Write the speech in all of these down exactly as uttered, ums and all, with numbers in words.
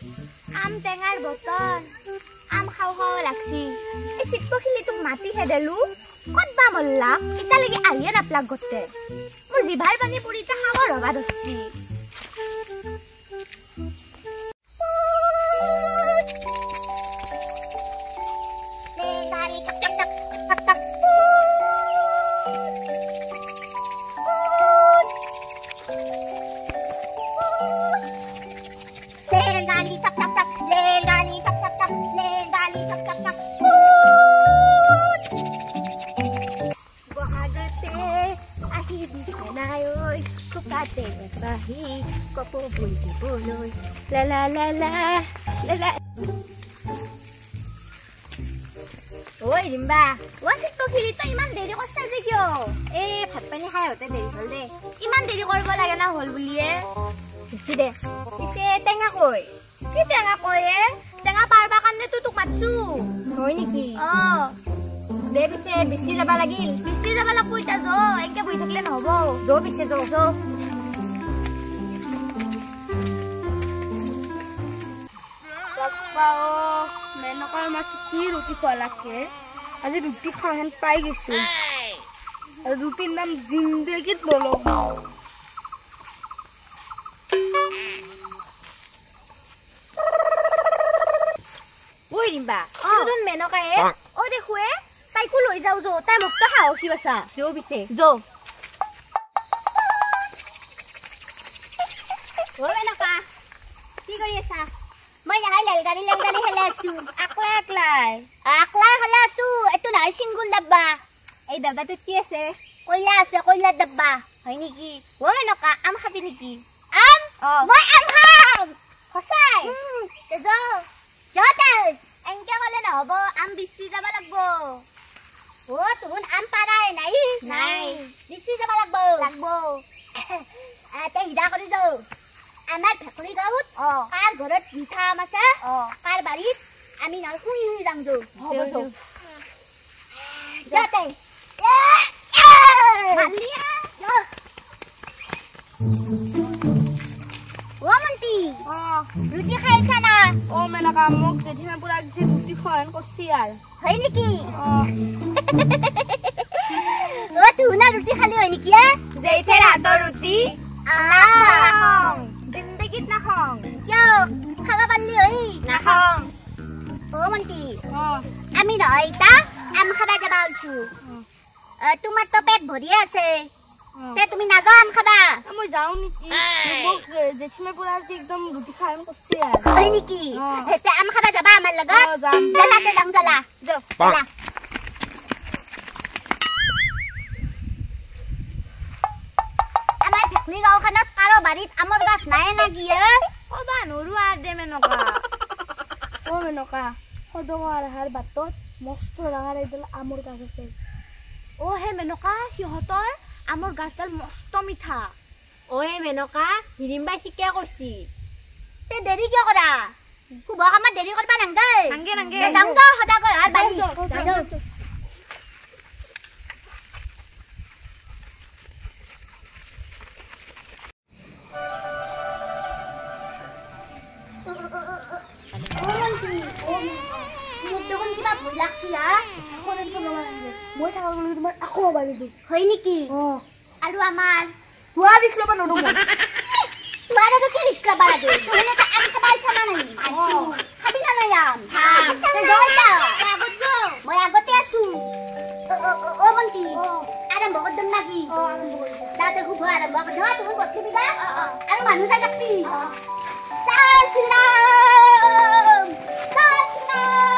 আম টেঙাৰ বতন আম খাও খাও লাগছি এই চিটপখিলি তোক মাতি হেদেলু কত বা মল্লাক ইতালেকি আহিয়ে নাপলাক গতে মোৰ জিভাৰ পানী পুৰি তা খাবৰ হবা ধৰছি La la la la la la. Oi, Rimba. Wasit to khilito iman deri korsa je kyo? Eh, bhat pani khai hote deri hol de. Iman deri korbo lage na hol buliye. Bisi de. Pise tenga koi. Ki tenga koi e? Tenga parba kanne tu tuk matsu. Hoi niki? Oh. De bise bisi jaba lagil. Bisi jaba lagbo ita jo. Enke boi thakle nohobo. Jo bise jo jo. Pao, menokar masih ki roti kolake. Aja roti khangan pai gisu. Roti nam zindagi tolong. Oi Rimba, itu don menokar e. Oh dekho e, tai ku loi jau jo, tai mosto hao ki basa. Jo bise. Jo. Oi menokar. Ki kori asa? Moi nahai lelgari lelgari helasu. Akla aklai. Aklai helasu. Itu nahai single dabba. Eh dabba tu ki ase? Koila ase, koila dabba. Hoy niki. Wo menoka am khabi niki. Am? Oh. Moi am ham. Hosai. Hmm. Tejo. Jotel. Engke kole na hobo am bisi jaba lagbo. Oh, tuhun am parai nai. Nai. Bisi jaba lagbo. Lagbo. Ah, te hida kori jo. Amar phekli gaut kar ghorat mitha amase kar barit ami nal hui hui jang jo hobo jo jate malia jo womanti ruti khaisa na O menaka mok jadi na pura ji roti khan ko sial. Hoy niki o tu na ruti khali hoy niki e jeithe rator ruti ah Dindagit na hong. Yo, kama bali oi. Na hong. Oh manti. Oh. Ami na aita, am khaba jabal chu. Eh, tumar to pet bhori ase. Te tumi na jam khaba. Moi jao niki. Mok jechime pura ji ekdom roti khan ko sial. Oi niki. Te am khaba jaba amal lagat. Oh, jam. Jala te dang jala. Jo. Jala. Ligau kanat karo barit amor gas nae na giye. Oba noru ade menoka. O menoka. Hodowar har batot mosto ragar idel amor gas ase. O he menoka hihotor amor gasdal mosto mitha. O he menoka Hirimba shikya korsi. Te deri kyo kora? Kuba kama deri korba nangai. Nange nange. Te jangto hoda kor har bari. Laksila, Ako rin sa mga nange. Moi thakal gulu tumar ako mabali do. hoy niki. Oh. Aru amar. Tuaris lo panono mo. Tumara to kiris la bala do. Hone ta am kabay sama nai. Asu. Habi na na yam. Ha. Te joy ta. Agot jo. Moi agot te asu. O o o manti. Aram bogod dam lagi. Oh, alam mo ko. Dati ko ba aram bogod jo tuhun bot kibida. Aram manu sa jakti. Jai Shri Ram. Jai Shri Ram.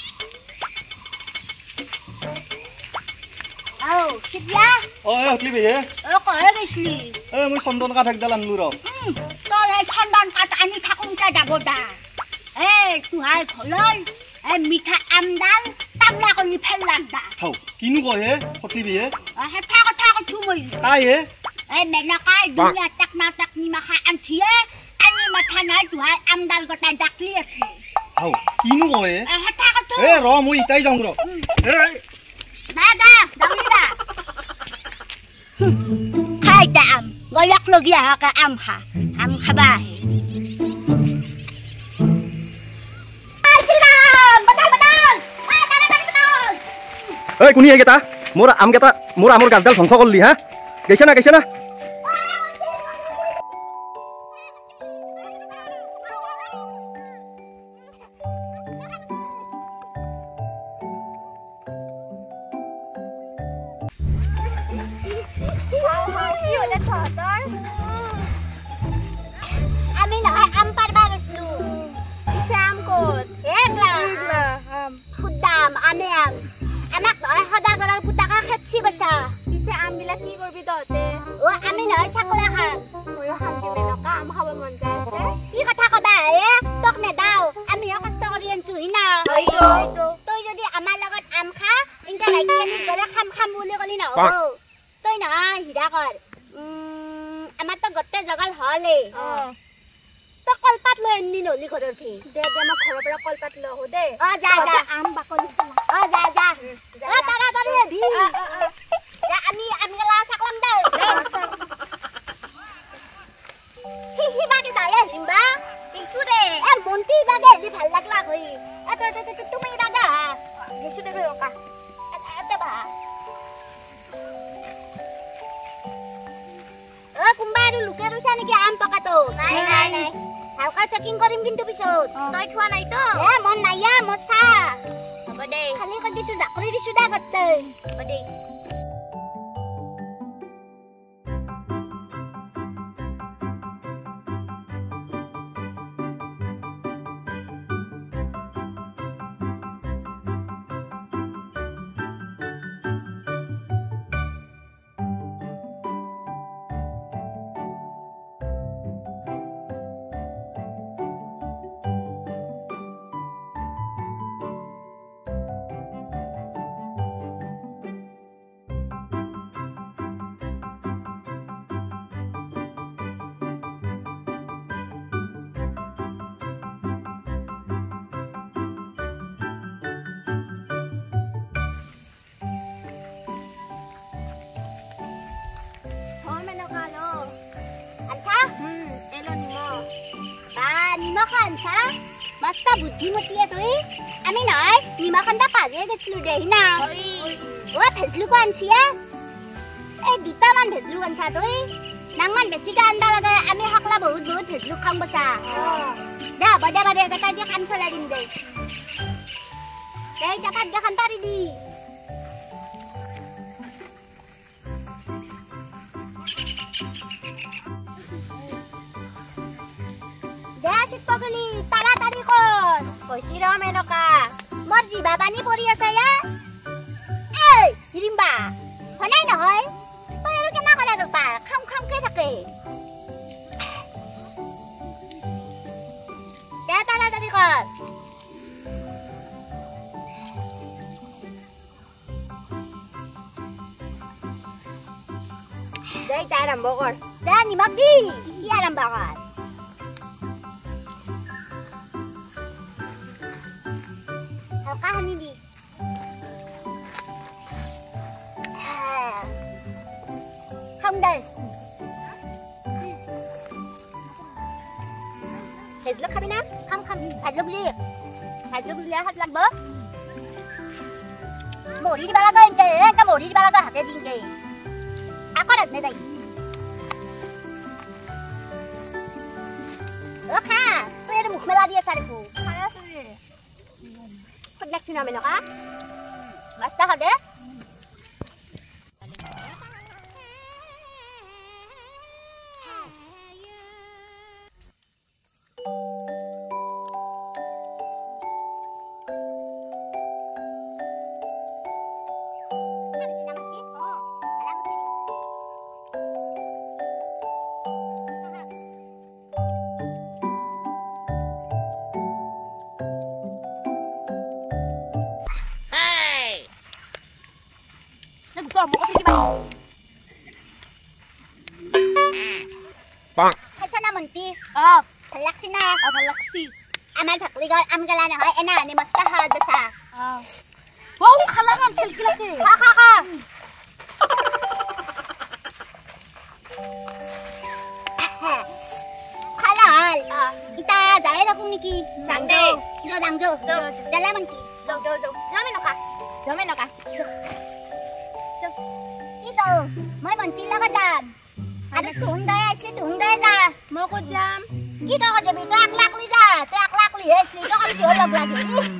Oh, kibya. Oh, eh, kli be. Oh, kaya gesli. Eh, moi sondon ka thak dalan luro. Hmm, tol hai khandan ka ani thakung ta jaboda. Eh, tu hai kholoi. Eh, mitha amdal tamla ko ni phelanda. Hau, kinu ko he? Kotli be. Ah, ha tha ko tha ko thu moi. Kai he? Eh, mena kai dunia tak na tak ni ma kha an thie. Ani ma tha nai tu hai amdal ko ta dakli athi. Hau, kinu ko he? Ah, ha tha ko thu. Eh, ro moi tai jang ro. Eh. Daga, dawida. Khai dam, goyak logia ka am ha. Am khabahe. ঐ কোনি এইকেইটা মোৰ আমকেইটা মোৰ আমৰ গাছডাল ধ্বংস কৰিলি হা গৈছে না গৈছে না আমি নহয় আম পাৰবা গৈছিলো পিছে আম ক'ত একলা খুদাম আমে আম আমাক নহয় সদাগৰৰ পুতাকা খেতছি বছা পিছে আম বিলাক কি কৰবি তহঁতে অ আমি নহয় চাকলা খাম ময়ো খাম দিলে নকা আম খাব মন যায় আছে কি কথা কবা এ তোক নেদাও আমিও কষ্ট কৰি আনছো হিনা তই যদি আমাৰ লগত আম খা ইনকা লাগি আমি গলে খাম খাম বুলি কলি নহ'ব তই নহয় হিৰা কৰ আমাৰ তো গোটেই জগাল হলে তো কলপাত লৈ আনি নলি ঘৰৰ ফি দে দে মই ঘৰৰ পৰা কলপাত লৈ আহো দে অ যা যা আম বাকলি অ যা যা অ তাৰা তাৰি ভি যা আমি আমি গলা চাকলাম দে হি হি বাগে যায় হিমবা কিছু দে এ মন্তি বাগে দি ভাল লাগলা কই এ তো তো তুমি বাগা কিছু দে ৰকা এতে বা অ কুম্বা আৰু লুকে ৰৈছা নেকি আম পকাটো নাই নাই নাই হালকা চেকিং কৰিম কিন্তু পিছত তই থোৱা নাই তো এ মন নাইয়া মছা হ'ব দে খালি কৈ দিছো জাকৰি দিছো দা গতে হ'ব দে আনছা মাস্তা বুদ্ধিমতীয়ে তুই আমি নাই নিমাখন্দা পাজে গেছলু দেহি না ও ভেজলুকো আনছিয়া এই দুটামান ভেজলু আনছা তুই নাংমান বেছিকে আনবা লাগে আমি হাকলা বহুত বহুত ভেজলু খাম বছা দে বদে বদে এটা দিয়ে কাম চলাই দিম দে এই জাপাত দেখান পাৰি দি দেশিত পগলি তাড়াতাড়ি কর কইছি ৰ মেনকা মোৰ জিবা পানী পৰি আছে ইয়া এই হিৰিম্বা হনাই নহয় তই আৰু কেনা কৰা ৰপা খাম খামকে থাকে দে তাড়াতাড়ি কর দে তাই আৰম্ভ কৰ দে নিমখ দি কি আৰম্ভ কৰ Kahan ini. Không đây. Hết lúc kami na? Không không. Hết lúc đi. Hết lúc đi hết lần bớ. Mổ đi đi ba cái cái, cái mổ đi đi ba cái hạt cái gì cái. À có được này đây. Ơ ha, tôi ada muk meladi ya sariku. Saya sendiri. Koneksi namin ka? Basta ka de? Gusto mo kasi di ba? Pang. Kaya naman ti. Oh, talaksi na. Oh, talaksi. Amal pakligaw am gala na hoy ena ni mas kahad sa. Oh. Wow, khalangan silkilaki. Ha ha ha. Khalal. Ita jai ra kung niki. Sangde. Jo dangjo. Jo. Dalaman ki. Jo jo jo. Jamin no ka. Jamin no ka. মই মন্ত্ৰীৰ লগত যাম আৰু তুহুন্দৰে আহিছে তুহুন্দৰে যা মই ক'ত যাম কি তই ক'ত যাবি তই একলা একলি যা তই একলা একলি হে আহিছিলি তই ক'ত কিয় লগ লাগি